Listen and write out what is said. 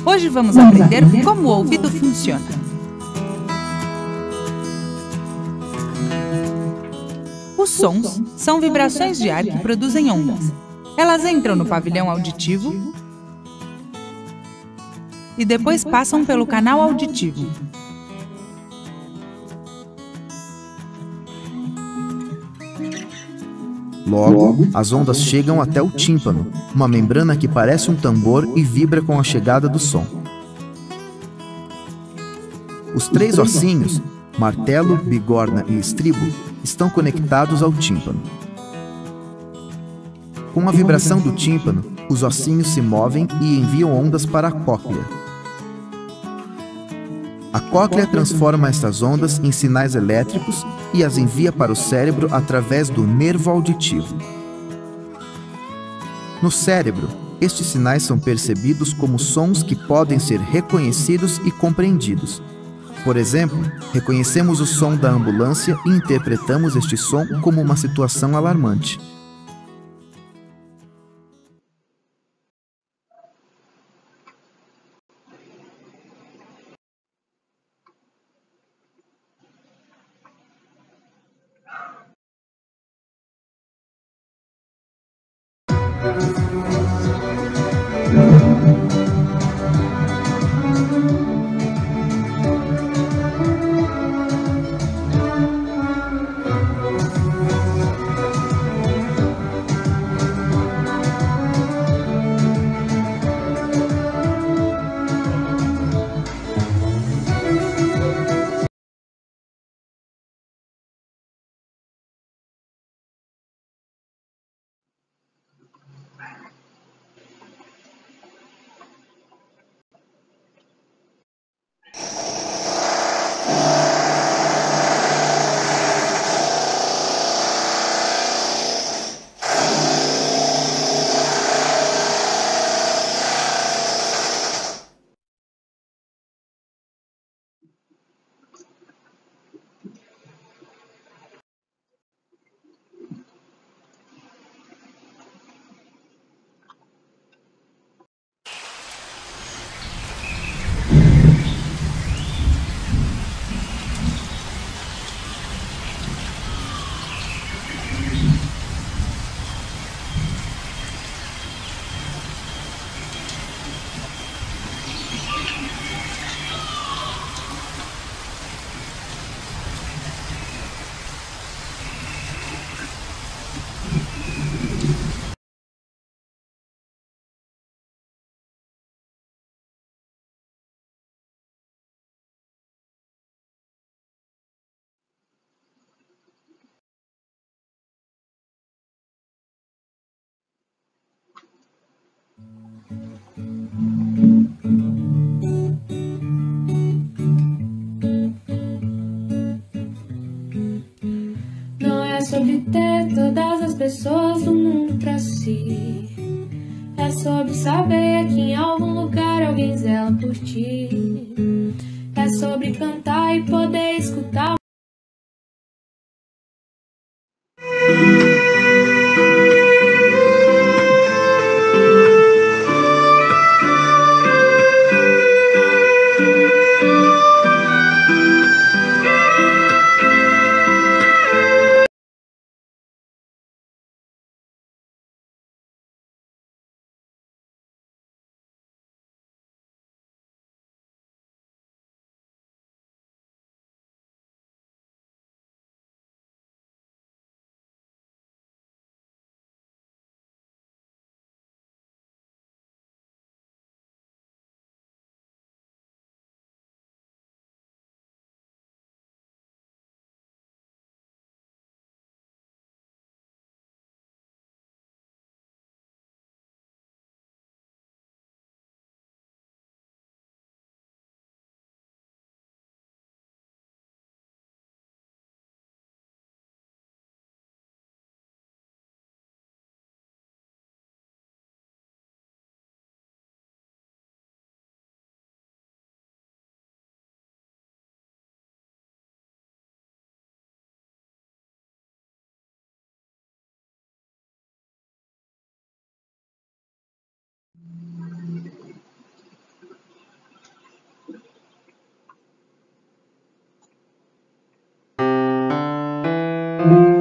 Hoje vamos aprender como o ouvido funciona. Os sons são vibrações de ar que produzem ondas. Elas entram no pavilhão auditivo e depois passam pelo canal auditivo. Logo, as ondas chegam até o tímpano, uma membrana que parece um tambor e vibra com a chegada do som. Os 3 ossinhos, martelo, bigorna e estribo, estão conectados ao tímpano. Com a vibração do tímpano, os ossinhos se movem e enviam ondas para a cóclea. A cóclea transforma estas ondas em sinais elétricos e as envia para o cérebro através do nervo auditivo. No cérebro, estes sinais são percebidos como sons que podem ser reconhecidos e compreendidos. Por exemplo, reconhecemos o som da ambulância e interpretamos este som como uma situação alarmante. Não é sobre ter todas as pessoas do mundo pra si. É sobre saber que em algum lugar alguém zela por ti. É sobre cantar e poder escutar Música